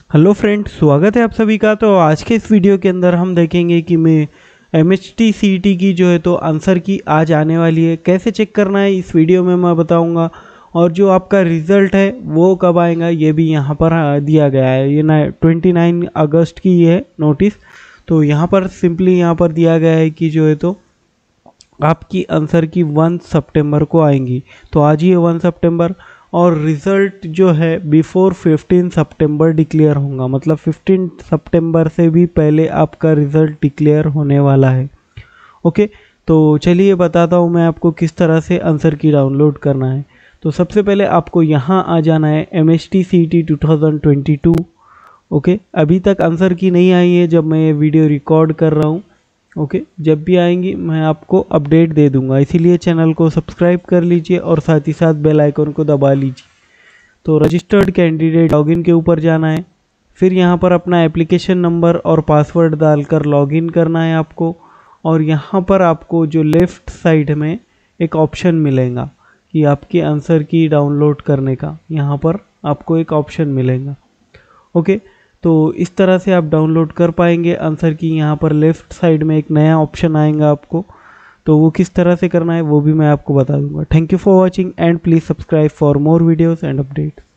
Hello friends, स्वागत है आप सभी का। तो आज के इस वीडियो के अंदर हम देखेंगे कि मैं MHT CET की जो है तो आंसर की आज आने वाली है, कैसे चेक करना है इस वीडियो में मैं बताऊंगा। और जो आपका रिज़ल्ट है वो कब आएगा ये भी यहाँ पर दिया गया है। ये 29 अगस्त की है नोटिस। तो यहाँ पर सिंपली यहाँ पर दिया गया है कि जो है तो आपकी आंसर की 1 सितंबर को आएंगी। तो आज ही है 1 सितंबर, और रिज़ल्ट जो है बिफोर 15 सितंबर डिक्लेयर होगा। मतलब 15 सितंबर से भी पहले आपका रिज़ल्ट डिक्लेयर होने वाला है। ओके, तो चलिए बताता हूँ मैं आपको किस तरह से आंसर की डाउनलोड करना है। तो सबसे पहले आपको यहाँ आ जाना है MHT CET 2022। ओके, अभी तक आंसर की नहीं आई है जब मैं ये वीडियो रिकॉर्ड कर रहा हूँ। ओके, जब भी आएंगी मैं आपको अपडेट दे दूंगा, इसीलिए चैनल को सब्सक्राइब कर लीजिए और साथ ही साथ बेल आइकन को दबा लीजिए। तो रजिस्टर्ड कैंडिडेट लॉगिन के ऊपर जाना है, फिर यहाँ पर अपना एप्लीकेशन नंबर और पासवर्ड डालकर लॉगिन करना है आपको। और यहाँ पर आपको जो लेफ़्ट साइड में एक ऑप्शन मिलेगा कि आपके आंसर की डाउनलोड करने का, यहाँ पर आपको एक ऑप्शन मिलेगा। ओके, तो इस तरह से आप डाउनलोड कर पाएंगे आंसर की। यहाँ पर लेफ़्ट साइड में एक नया ऑप्शन आएगा आपको, तो वो किस तरह से करना है वो भी मैं आपको बता दूंगा। Thank you for watching and please subscribe for more videos and update.